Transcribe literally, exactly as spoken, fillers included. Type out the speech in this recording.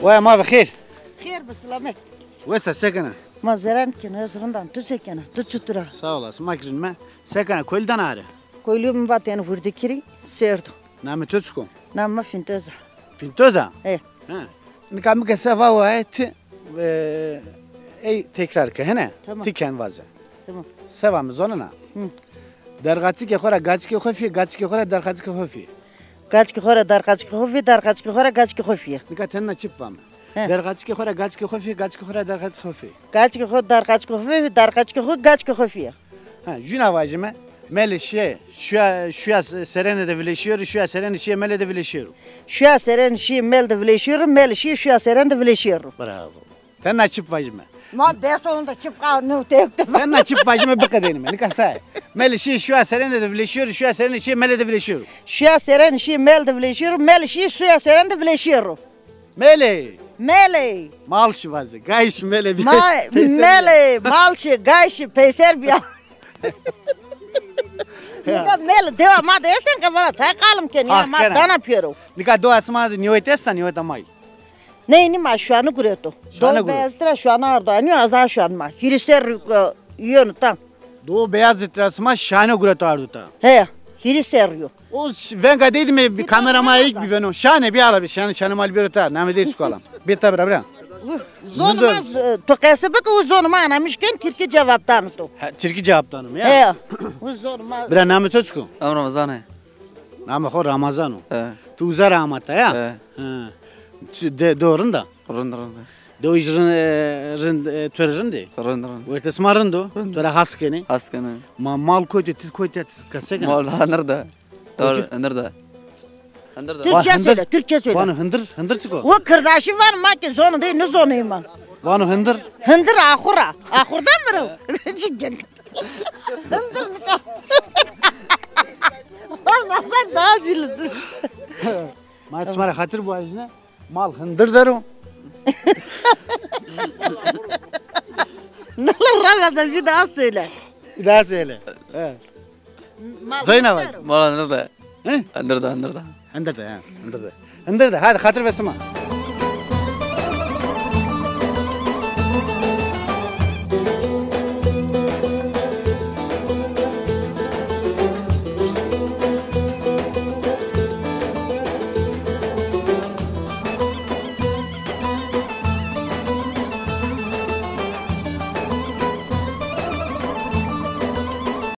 ويا ما بخير خير بسلامت وسه سكنه ما زران كنا يزرندان تو سكنه تو çutura sağ olasın makirin ma sekana koldan ağrı koyluğum batyanı vurdu kiri serdo nami tutsko namma fintoza fintoza e ha nikam kesava vaet ey tekrar ke hene Tamam. tiken vaza tamam sevam zonuna درغاتی که خوره گاچ که خوفی گاچ که خوره درغاتی که خوفی kaç ki khora dar kaç ki khofi dar kaç ki khora kaç ki khofi میگه تن چیپ وام He. درغاتی که خوره گاچ که خوفی گاچ که خوره درغاتی خوفی kaç ki khod dar kaç ki khofi dar kaç ki khod kaç ki khofi ha juna vajime melişe şu şu serene de vileşiyor şu serene şeye mele de vileşiyor şu aseren şi mel de vleşiyor mel şi şu aseren de vleşiyor bravo ten çiп vajime ma besonunda çıp kal ne tekte ten çiп vajime bir kadınım ne kasa melişe şu serene de vileşiyor şu serene şeye mele de vileşiyor şu aseren şi mel de vleşiyor mel şi şu aseren de vleşiyor mele mele mal şu vazı gayş mele bir ma mele malçı gayşı peyser bir Nika mel deva ma desen ki bana çay kalım ki ya ma dana yapıyorum. Nika do asma niye testa niye tamay. Ne ni ma şu anı kuruyordu. Şu anı Do beyazdıra şu anı arda ni azar şu an ma. Hirister yiyor tam. Do beyaz itrasma şahane gureto arduta. He hirister yiyor. O venga dedi mi bir kamerama ilk bir veno. Şahane bir arabi şahane şahane mal bir ota. Name değil skolam. Bir tabi rabra. Zonuma tokası bak o zonuma anamışken Türkiye cevaptan to. Türkiye cevaptanım ya. He. O zonuma. Bir name tutsko. Am Ramazan he. Name xor Ramazanu. He. Tu uzar amata ya. He. Ha. De doğrunda. Rın rın. Do ijrin rin törrinde. Rın rın. Ve tesmarındo. Tora haskeni. Askını. Ma mal koydu tit koydu kasegen. Vallahi nerede? Doğru nerede? Nerede? Türkçe söyle, Türkçe söyle. Vanu hındır hındır çıko. O kırdaşı var mı ki zonu değil ne zonuyum ben. Vanu hındır. Hındır ahura. Ahurdan mı o? Hındır mı? Allah ben daha zildim. Masmara hatır bu ajne. Mal hındır daro. Nalar Ramazan bir daha söyle. Daha söyle. He. Zeynep. Vallahi nerede? He? Nerede? Nerede? Hındır da ya. Hındır da. Hındır da. Hadi hatır ve sema.